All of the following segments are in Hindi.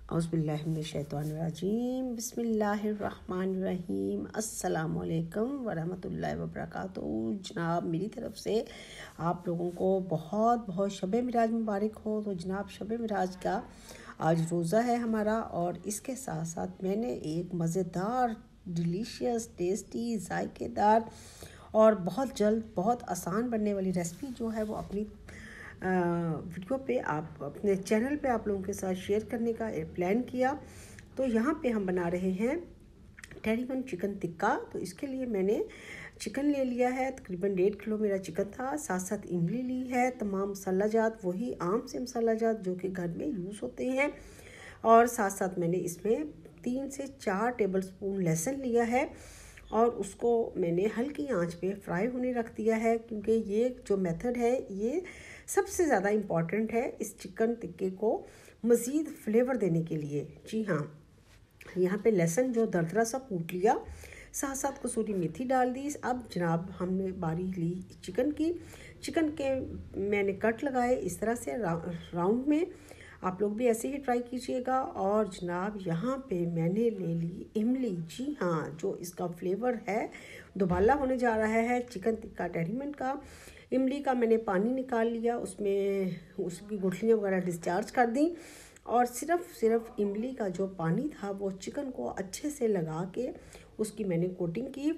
औज़ुबिल्लाहिमिनश्शैतानिर्रजीम बिस्मिल्लाहिर्रहमानिर्रहीम अस्सलामुअलैकुम वरहमतुल्लाहि वबरकातुहू। जनाब मेरी तरफ़ से आप लोगों को बहुत बहुत शब मिराज मुबारक हो। तो जनाब शब मिराज का आज रोज़ा है हमारा, और इसके साथ साथ मैंने एक मज़ेदार डिलीशियस टेस्टी जायकेदार और बहुत जल्द बहुत आसान बनने वाली रेसिपी जो है वो अपनी वीडियो पे आप अपने चैनल पे आप लोगों के साथ शेयर करने का प्लान किया। तो यहाँ पे हम बना रहे हैं टेरिमन चिकन टिक्का। तो इसके लिए मैंने चिकन ले लिया है, तकरीबन 1.5 किलो मेरा चिकन था। साथ साथ इमली ली है, तमाम मसाला जात वही आम से मसाला जात जो कि घर में यूज़ होते हैं। और साथ साथ मैंने इसमें 3 से 4 टेबल स्पून लहसुन लिया है और उसको मैंने हल्की आंच पे फ्राई होने रख दिया है, क्योंकि ये जो मेथड है ये सबसे ज़्यादा इम्पॉर्टेंट है इस चिकन टिक्के को मज़ीद फ्लेवर देने के लिए। जी हाँ, यहाँ पे लहसुन जो दरदरा सा कूट लिया, साथ साथ कसूरी मेथी डाल दी। अब जनाब हमने बारी ली चिकन की। चिकन के मैंने कट लगाए इस तरह से राउंड में। आप लोग भी ऐसे ही ट्राई कीजिएगा। और जनाब यहाँ पे मैंने ले ली इमली। जी हाँ, जो इसका फ्लेवर है दुबाला होने जा रहा है चिकन टिक्का टेरिमन का। इमली का मैंने पानी निकाल लिया, उसमें उसकी गुठलियाँ वगैरह डिस्चार्ज कर दी, और सिर्फ इमली का जो पानी था वो चिकन को अच्छे से लगा के उसकी मैंने कोटिंग की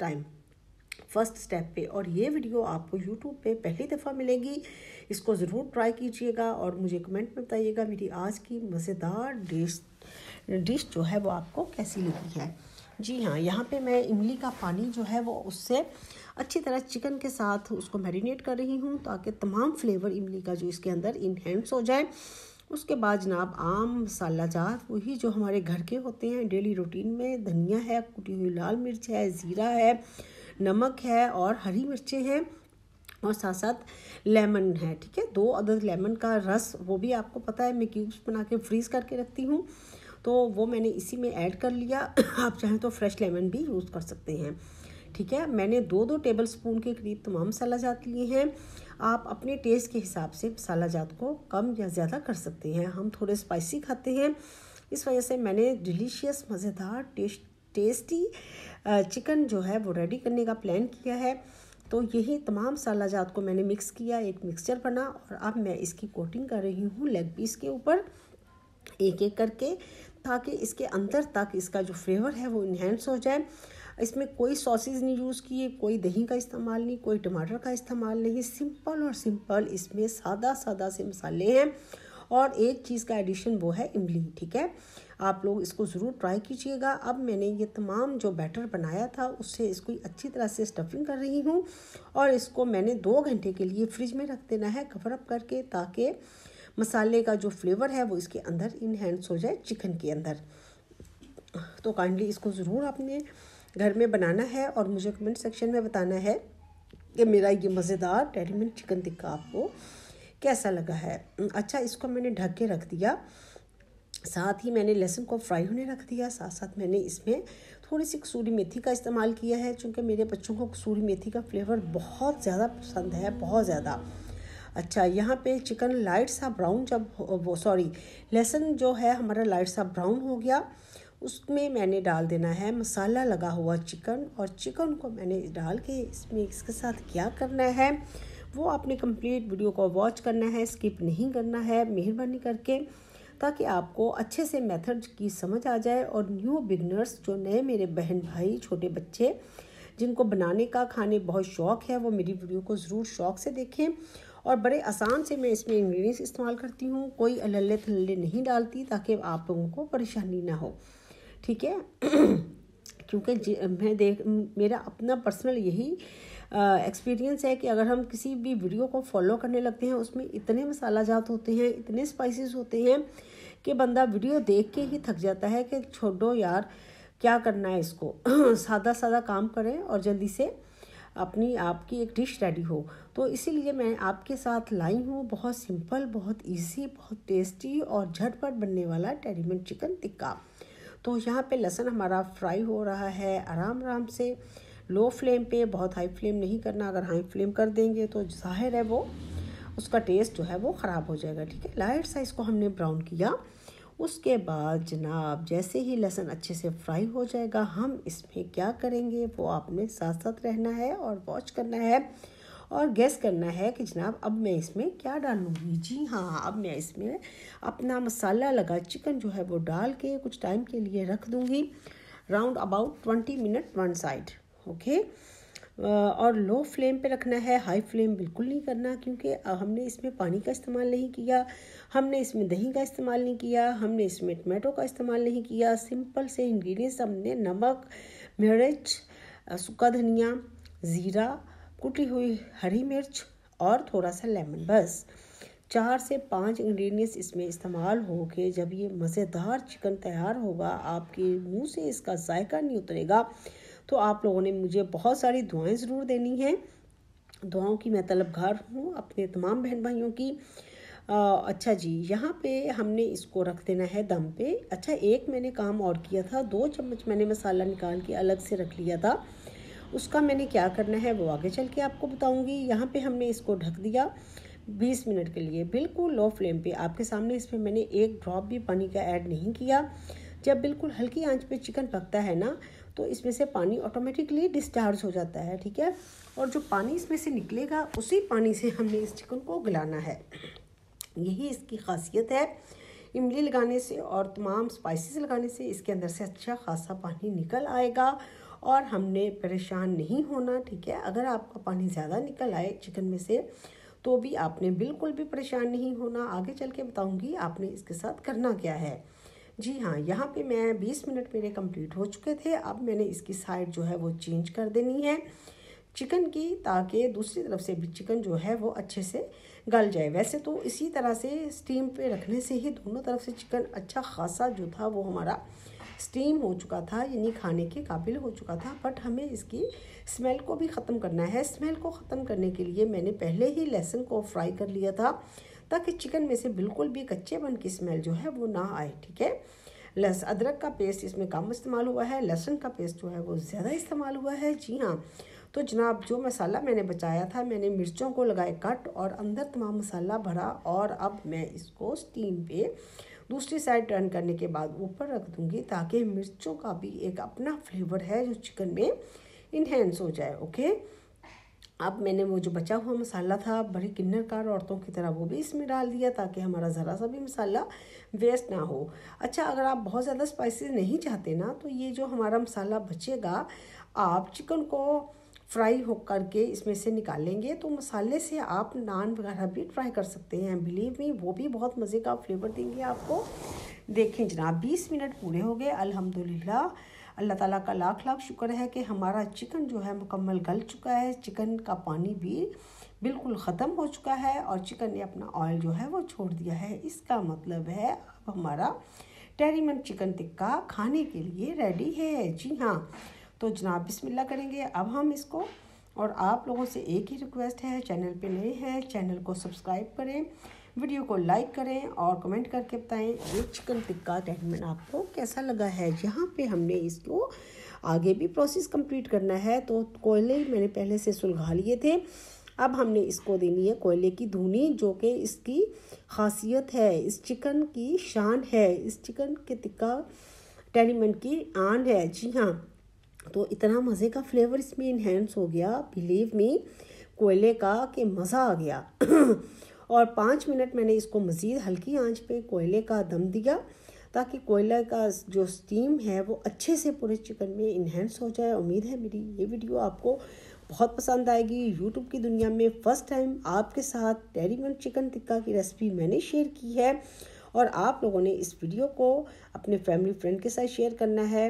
फर्स्ट स्टेप पे। और ये वीडियो आपको यूट्यूब पे पहली दफ़ा मिलेगी, इसको ज़रूर ट्राई कीजिएगा और मुझे कमेंट में बताइएगा मेरी आज की मज़ेदार डिश जो है वो आपको कैसी लगी है। जी हाँ, यहाँ पे मैं इमली का पानी जो है वो उससे अच्छी तरह चिकन के साथ उसको मैरिनेट कर रही हूँ, ताकि तमाम फ्लेवर इमली का जो इसके अंदर इन्हेंस हो जाए। उसके बाद जनाब आम मसाला जात वही जो हमारे घर के होते हैं डेली रूटीन में, धनिया है, कुटी हुई लाल मिर्च है, ज़ीरा है, नमक है और हरी मिर्चें हैं, और साथ साथ लेमन है। ठीक है, 2 अदद लेमन का रस, वो भी आपको पता है मैं क्यूब्स बना के फ्रीज़ करके रखती हूँ, तो वो मैंने इसी में ऐड कर लिया। आप चाहें तो फ्रेश लेमन भी यूज़ कर सकते हैं। ठीक है, मैंने 2 टेबल स्पून के करीब तमाम मसाला जात लिए हैं। आप अपने टेस्ट के हिसाब से मसाला जात को कम या ज़्यादा कर सकते हैं। हम थोड़े स्पाइसी खाते हैं, इस वजह से मैंने डिलीशियस मज़ेदार टेस्टी चिकन जो है वो रेडी करने का प्लान किया है। तो यही तमाम मसाला जात को मैंने मिक्स किया, एक मिक्सचर बना, और अब मैं इसकी कोटिंग कर रही हूँ लेग पीस के ऊपर एक एक करके, ताकि इसके अंदर तक इसका जो फ्लेवर है वो इन्हेंस हो जाए। इसमें कोई सॉसेज नहीं यूज़ किए, कोई दही का इस्तेमाल नहीं, कोई टमाटर का इस्तेमाल नहीं, सिंपल इसमें सादा से मसाले हैं, और एक चीज़ का एडिशन वो है इमली। ठीक है, आप लोग इसको ज़रूर ट्राई कीजिएगा। अब मैंने ये तमाम जो बैटर बनाया था उससे इसको अच्छी तरह से स्टफिंग कर रही हूँ, और इसको मैंने 2 घंटे के लिए फ्रिज में रख देना है कवर अप करके, ताकि मसाले का जो फ्लेवर है वो इसके अंदर इन्हेंस हो जाए चिकन के अंदर। तो काइंडली इसको ज़रूर आपने घर में बनाना है और मुझे कमेंट सेक्शन में बताना है कि मेरा ये मज़ेदार टेरिमन चिकन टिक्का आपको कैसा लगा है। अच्छा, इसको मैंने ढक के रख दिया, साथ ही मैंने लहसुन को फ्राई होने रख दिया। साथ साथ मैंने इसमें थोड़ी सी कसूरी मेथी का इस्तेमाल किया है, क्योंकि मेरे बच्चों को कसूरी मेथी का फ्लेवर बहुत ज़्यादा पसंद है, बहुत ज़्यादा। अच्छा, यहाँ पे चिकन लाइट सा ब्राउन लहसुन जो है हमारा लाइट सा ब्राउन हो गया, उसमें मैंने डाल देना है मसाला लगा हुआ चिकन, और चिकन को मैंने डाल के इसमें इसके साथ क्या करना है वो आपने कंप्लीट वीडियो को वॉच करना है, स्किप नहीं करना है मेहरबानी करके, ताकि आपको अच्छे से मेथड की समझ आ जाए। और न्यू बिगनर्स जो नए मेरे बहन भाई छोटे बच्चे जिनको बनाने का खाने बहुत शौक़ है, वो मेरी वीडियो को ज़रूर शौक़ से देखें। और बड़े आसान से मैं इसमें इंग्रेडिएंट्स इस्तेमाल करती हूँ, कोई अलल्ले थल्ले नहीं डालती, ताकि आप लोगों को परेशानी ना हो। ठीक है, क्योंकि मेरा अपना पर्सनल यही एक्सपीरियंस है कि अगर हम किसी भी वीडियो को फॉलो करने लगते हैं उसमें इतने मसाला जात होते हैं, इतने स्पाइसेस होते हैं कि बंदा वीडियो देख के ही थक जाता है कि छोड़ो यार क्या करना है इसको सादा काम करें और जल्दी से अपनी आपकी एक डिश रेडी हो। तो इसीलिए मैं आपके साथ लाई हूँ बहुत सिंपल, बहुत इजी, बहुत टेस्टी और झटपट बनने वाला टेरिमन चिकन टिक्का। तो यहाँ पे लहसुन हमारा फ्राई हो रहा है आराम से, लो फ्लेम पे, बहुत हाई फ्लेम नहीं करना। अगर हाई फ्लेम कर देंगे तो जाहिर है वो उसका टेस्ट जो है वो ख़राब हो जाएगा। ठीक है, लाइट सा इसको हमने ब्राउन किया, उसके बाद जनाब जैसे ही लहसुन अच्छे से फ्राई हो जाएगा, हम इसमें क्या करेंगे वो आपने साथ साथ रहना है और वॉच करना है और गैस करना है कि जनाब अब मैं इसमें क्या डालूँगी। जी हाँ, अब मैं इसमें अपना मसाला लगा चिकन जो है वो डाल के कुछ टाइम के लिए रख दूँगी, round about 20 minute one side. Okay, और लो फ्लेम पे रखना है, हाई फ्लेम बिल्कुल नहीं करना, क्योंकि हमने इसमें पानी का इस्तेमाल नहीं किया, हमने इसमें दही का इस्तेमाल नहीं किया, हमने इसमें टमाटो का इस्तेमाल नहीं किया। सिंपल से इंग्रेडिएंट्स हमने नमक, मिर्च, सूखा धनिया, ज़ीरा, कुटी हुई हरी मिर्च और थोड़ा सा लेमन, बस 4 से 5 इंग्रेडिएंट्स इसमें इस्तेमाल हो के जब ये मज़ेदार चिकन तैयार होगा, आपके मुंह से इसका जायका नहीं उतरेगा। तो आप लोगों ने मुझे बहुत सारी दुआएं ज़रूर देनी हैं, दुआओं की मैं तलबगार हूँ अपने तमाम बहन भाइयों की। अच्छा जी, यहाँ पे हमने इसको रख देना है दम पे। अच्छा, एक मैंने काम और किया था, 2 चम्मच मैंने मसाला निकाल के अलग से रख लिया था, उसका मैंने क्या करना है वो आगे चल के आपको बताऊँगी। यहाँ पे हमने इसको ढक दिया 20 मिनट के लिए, बिल्कुल लो फ्लेम पे। आपके सामने इसमें मैंने एक ड्रॉप भी पानी का ऐड नहीं किया। जब बिल्कुल हल्की आंच पे चिकन पकता है ना, तो इसमें से पानी ऑटोमेटिकली डिस्चार्ज हो जाता है, ठीक है। और जो पानी इसमें से निकलेगा उसी पानी से हमने इस चिकन को गलाना है। यही इसकी खासियत है। इमली लगाने से और तमाम स्पाइसेस लगाने से इसके अंदर से अच्छा खासा पानी निकल आएगा और हमने परेशान नहीं होना, ठीक है। अगर आपका पानी ज़्यादा निकल आए चिकन में से तो भी आपने बिल्कुल भी परेशान नहीं होना। आगे चल के बताऊँगी आपने इसके साथ करना क्या है। जी हाँ, यहाँ पे मैं 20 मिनट मेरे कंप्लीट हो चुके थे। अब मैंने इसकी साइड जो है वो चेंज कर देनी है चिकन की, ताकि दूसरी तरफ से भी चिकन जो है वो अच्छे से गल जाए। वैसे तो इसी तरह से स्टीम पे रखने से ही दोनों तरफ से चिकन अच्छा खासा जो था वो हमारा स्टीम हो चुका था, यानी खाने के काबिल हो चुका था। बट हमें इसकी स्मेल को भी ख़त्म करना है। स्मेल को ख़त्म करने के लिए मैंने पहले ही लहसुन को फ्राई कर लिया था, ताकि चिकन में से बिल्कुल भी कच्चेपन की स्मेल जो है वो ना आए, ठीक है। अदरक का पेस्ट इसमें कम इस्तेमाल हुआ है, लहसुन का पेस्ट जो है वो ज़्यादा इस्तेमाल हुआ है। जी हाँ, तो जनाब जो मसाला मैंने बचाया था, मैंने मिर्चों को लगाए कट और अंदर तमाम मसाला भरा, और अब मैं इसको स्टीम पे दूसरी साइड टर्न करने के बाद ऊपर रख दूँगी, ताकि मिर्चों का भी एक अपना फ्लेवर है जो चिकन में इन्हेंस हो जाए। ओके, अब मैंने वो जो बचा हुआ मसाला था बड़ी किन्नरकार औरतों की तरह वो भी इसमें डाल दिया, ताकि हमारा ज़रा सा भी मसाला वेस्ट ना हो। अच्छा, अगर आप बहुत ज़्यादा स्पाइसेस नहीं चाहते ना, तो ये जो हमारा मसाला बचेगा आप चिकन को फ्राई हो करके इसमें से निकालेंगे, तो मसाले से आप नान वगैरह भी ट्राई कर सकते हैं। बिलीव मी, वो भी बहुत मज़े का फ्लेवर देंगे आपको। देखें जनाब, 20 मिनट पूरे हो गए अल्हम्दुलिल्लाह। अल्लाह ताला का लाख लाख शुक्र है कि हमारा चिकन जो है मुकम्मल गल चुका है, चिकन का पानी भी बिल्कुल ख़त्म हो चुका है और चिकन ने अपना ऑयल जो है वो छोड़ दिया है। इसका मतलब है अब हमारा टेरीमन चिकन टिक्का खाने के लिए रेडी है। जी हाँ, तो जनाब बिस्मिल्लाह करेंगे अब हम इसको। और आप लोगों से एक ही रिक्वेस्ट है, चैनल पे नए हैं चैनल को सब्सक्राइब करें, वीडियो को लाइक करें और कमेंट करके बताएं ये चिकन टिक्का टेरीमन आपको कैसा लगा है। यहाँ पे हमने इसको आगे भी प्रोसेस कंप्लीट करना है। तो कोयले मैंने पहले से सुलगा लिए थे, अब हमने इसको देनी है कोयले की धुनी, जो कि इसकी खासियत है, इस चिकन की शान है, इस चिकन के टिक्का टेरीमन की आन है। जी हाँ, तो इतना मज़े का फ्लेवर इसमें इन्हेंस हो गया, बिलीव मी, कोयले का कि मज़ा आ गया। और 5 मिनट मैंने इसको मज़ीद हल्की आंच पे कोयले का दम दिया, ताकि कोयले का जो स्टीम है वो अच्छे से पूरे चिकन में इन्हेंस हो जाए। उम्मीद है मेरी ये वीडियो आपको बहुत पसंद आएगी। यूट्यूब की दुनिया में फ़र्स्ट टाइम आपके साथ टेरीमन चिकन टिक्का की रेसिपी मैंने शेयर की है, और आप लोगों ने इस वीडियो को अपने फैमिली फ्रेंड के साथ शेयर करना है,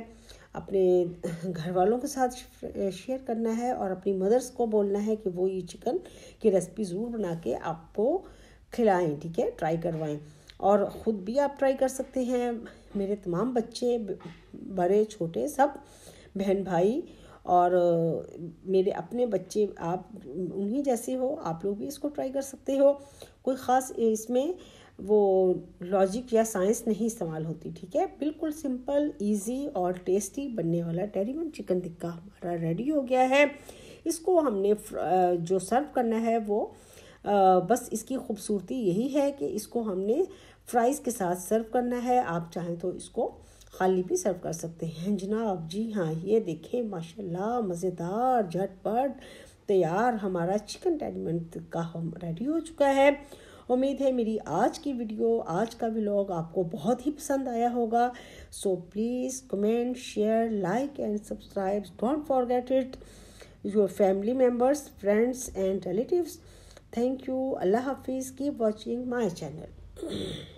अपने घर वालों के साथ शेयर करना है, और अपनी मदर्स को बोलना है कि वो ये चिकन की रेसिपी ज़रूर बना के आपको खिलाएं, ठीक है, ट्राई करवाएं। और ख़ुद भी आप ट्राई कर सकते हैं। मेरे तमाम बच्चे, बड़े छोटे, सब बहन भाई और मेरे अपने बच्चे, आप उन्हीं जैसे हो, आप लोग भी इसको ट्राई कर सकते हो। कोई ख़ास इसमें वो लॉजिक या साइंस नहीं इस्तेमाल होती, ठीक है। बिल्कुल सिंपल, इजी और टेस्टी बनने वाला टेरीमन चिकन टिक्का हमारा रेडी हो गया है। इसको हमने जो सर्व करना है वो बस इसकी खूबसूरती यही है कि इसको हमने फ्राइज़ के साथ सर्व करना है। आप चाहें तो इसको खाली भी सर्व कर सकते हैं जनाब। जी हाँ, ये देखें माशाल्लाह मज़ेदार झटपट तैयार हमारा चिकन टेंडरमेंट का हम रेडी हो चुका है। उम्मीद है मेरी आज की वीडियो, आज का व्लॉग आपको बहुत ही पसंद आया होगा। So please comment, share, like and subscribe. Don't forget it, your family members, friends and relatives. Thank you. अल्लाह हाफिज़। Keep watching my channel.